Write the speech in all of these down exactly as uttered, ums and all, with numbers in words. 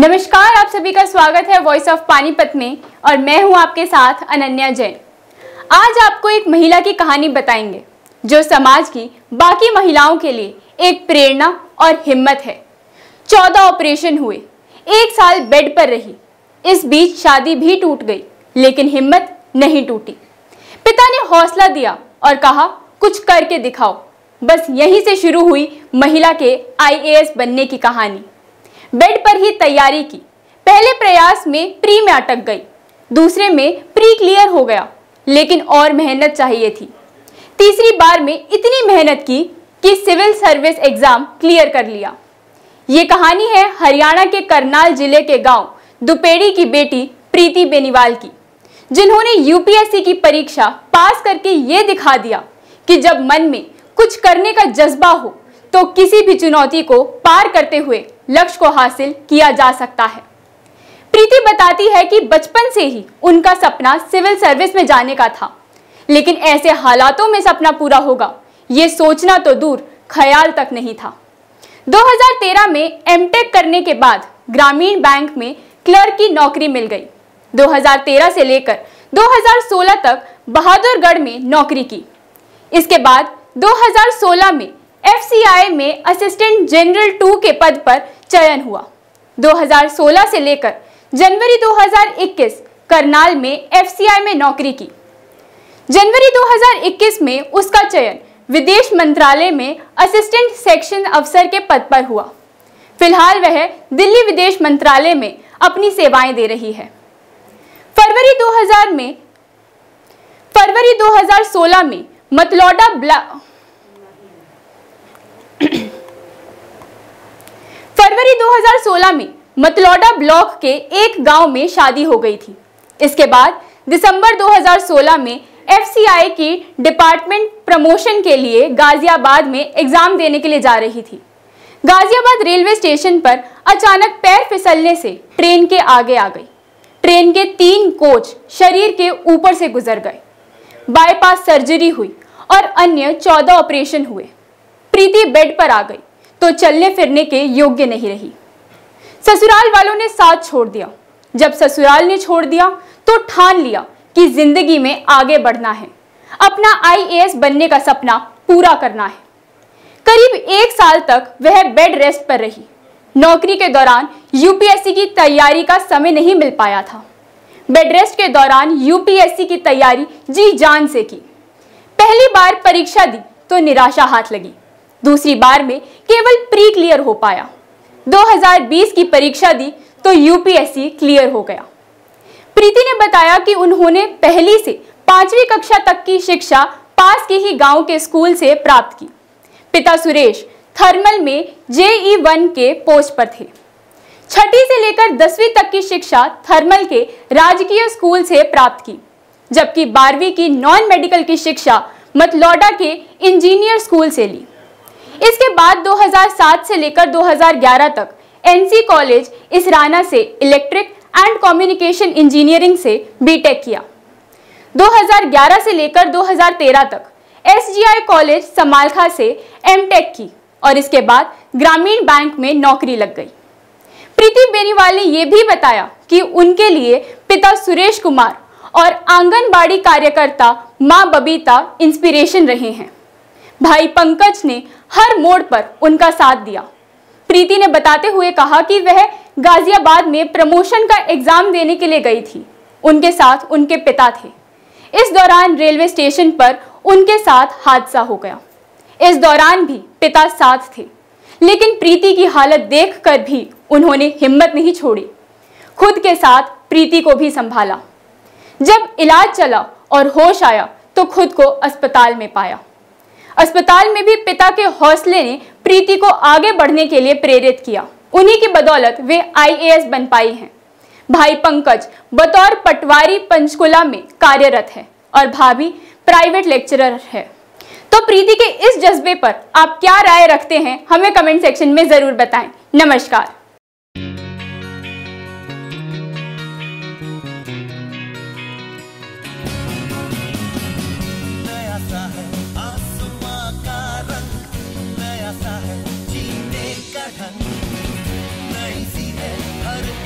नमस्कार, आप सभी का स्वागत है वॉइस ऑफ पानीपत में और मैं हूं आपके साथ अनन्या जैन। आज आपको एक महिला की कहानी बताएंगे जो समाज की बाकी महिलाओं के लिए एक प्रेरणा और हिम्मत है। चौदह ऑपरेशन हुए, एक साल बेड पर रही, इस बीच शादी भी टूट गई, लेकिन हिम्मत नहीं टूटी। पिता ने हौसला दिया और कहा कुछ करके दिखाओ। बस यहीं से शुरू हुई महिला के आई ए एस बनने की कहानी। बेड पर ही तैयारी की। पहले प्रयास में प्री में अटक गई, दूसरे में प्री क्लियर हो गया, लेकिन और मेहनत चाहिए थी। तीसरी बार में इतनी मेहनत की कि सिविल सर्विस एग्जाम क्लियर कर लिया। ये कहानी है हरियाणा के करनाल जिले के गांव दुपेड़ी की बेटी प्रीति बेनीवाल की, जिन्होंने यू पी एस सी की परीक्षा पास करके ये दिखा दिया कि जब मन में कुछ करने का जज्बा हो तो किसी भी चुनौती को पार करते हुए लक्ष्य को हासिल किया जा सकता है। प्रीति बताती है कि बचपन से ही उनका सपना सिविल सर्विस में जाने का था, लेकिन ऐसे हालातों में सपना पूरा होगा ये सोचना तो दूर ख्याल तक नहीं था। दो हज़ार तेरह में एम टेक करने के बाद ग्रामीण बैंक में क्लर्क की नौकरी मिल गई। दो हज़ार तेरह से लेकर दो हज़ार सोलह तक बहादुरगढ़ में नौकरी की। इसके बाद दो हज़ार सोलह में एफ सी आई में असिस्टेंट जनरल टू के पद पर चयन हुआ। दो हज़ार सोलह से लेकर जनवरी दो हज़ार इक्कीस करनाल में एफ सी आई में नौकरी की। जनवरी दो हज़ार इक्कीस में उसका चयन विदेश मंत्रालय में असिस्टेंट सेक्शन अफसर के पद पर हुआ। फिलहाल वह दिल्ली विदेश मंत्रालय में अपनी सेवाएं दे रही है। फरवरी दो हज़ार में फरवरी दो हज़ार सोलह में मतलौडा ब्लॉक फरवरी दो हज़ार सोलह में मतलौडा ब्लॉक के एक गांव में शादी हो गई थी। इसके बाद दिसंबर दो हज़ार सोलह में एफ सी आई की डिपार्टमेंट प्रमोशन के लिए गाजियाबाद में एग्जाम देने के लिए जा रही थी। गाजियाबाद रेलवे स्टेशन पर अचानक पैर फिसलने से ट्रेन के आगे आ गई। ट्रेन के तीन कोच शरीर के ऊपर से गुजर गए। बाईपास सर्जरी हुई और अन्य चौदह ऑपरेशन हुए। प्रीति बेड पर आ गई तो चलने फिरने के योग्य नहीं रही। ससुराल वालों ने साथ छोड़ दिया। जब ससुराल ने छोड़ दिया तो ठान लिया कि जिंदगी में आगे बढ़ना है, अपना आई ए एस बनने का सपना पूरा करना है। करीब एक साल तक वह बेड रेस्ट पर रही। नौकरी के दौरान यू पी एस सी की तैयारी का समय नहीं मिल पाया था। बेड रेस्ट के दौरान यू पी एस सी की तैयारी जी जान से की। पहली बार परीक्षा दी तो निराशा हाथ लगी। दूसरी बार में केवल प्री क्लियर हो पाया। दो हज़ार बीस की परीक्षा दी तो U P S C clear हो गया। प्रीति ने बताया कि उन्होंने पहली से पांचवी कक्षा तक की शिक्षा पास के ही गांव के स्कूल से प्राप्त की। पिता सुरेश थर्मल में जे ई वन के पोस्ट पर थे। छठी से लेकर दसवीं तक की शिक्षा थर्मल के राजकीय स्कूल से प्राप्त की, जबकि बारहवीं की नॉन मेडिकल की शिक्षा मतलौडा के इंजीनियर स्कूल से ली। इसके बाद दो हज़ार सात से लेकर दो हज़ार ग्यारह तक एन सी कॉलेज इसराना से इलेक्ट्रिक एंड कम्युनिकेशन इंजीनियरिंग से बी टेक किया। दो हज़ार ग्यारह से लेकर दो हज़ार तेरह तक S G I college Samalkha से एम टेक की और इसके बाद ग्रामीण बैंक में नौकरी लग गई। प्रीति बेनीवाल ने यह भी बताया कि उनके लिए पिता सुरेश कुमार और आंगनबाड़ी कार्यकर्ता मां बबीता इंस्पिरेशन रहे हैं। भाई पंकज ने हर मोड़ पर उनका साथ दिया। प्रीति ने बताते हुए कहा कि वह गाजियाबाद में प्रमोशन का एग्जाम देने के लिए गई थी। उनके साथ उनके पिता थे। इस दौरान रेलवे स्टेशन पर उनके साथ हादसा हो गया। इस दौरान भी पिता साथ थे, लेकिन प्रीति की हालत देखकर भी उन्होंने हिम्मत नहीं छोड़ी। खुद के साथ प्रीति को भी संभाला। जब इलाज चला और होश आया तो खुद को अस्पताल में पाया। अस्पताल में भी पिता के हौसले ने प्रीति को आगे बढ़ने के लिए प्रेरित किया। उन्हीं की बदौलत वे आई ए एस बन पाई हैं। भाई पंकज बतौर पटवारी पंचकुला में कार्यरत है और भाभी प्राइवेट लेक्चरर है। तो प्रीति के इस जज्बे पर आप क्या राय रखते हैं, हमें कमेंट सेक्शन में जरूर बताएं। नमस्कार। नई सी है हर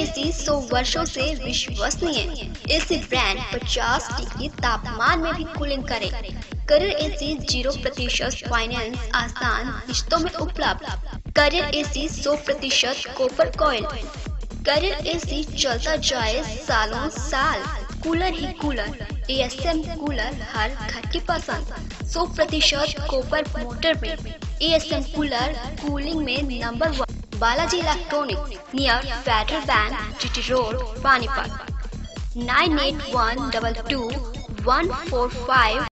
एसी सौ वर्षों से विश्वसनीय। एसी ब्रांड पचास डिग्री तापमान में भी कूलिंग करे। करियर एसी जीरो प्रतिशत फाइनेंस आसान किस्तों में उपलब्ध। करियर एसी सौ प्रतिशत कॉपर कॉइल। करियर एसी चलता जाए सालों साल। कूलर ही कूलर, एएसएम कूलर हर घर की पसंद। सौ प्रतिशत कॉपर मोटर में एएसएम कूलर कूलिंग में number one. Balaji electronic near Federal Bank, GT road, Panipat. Nine eight one double two one four five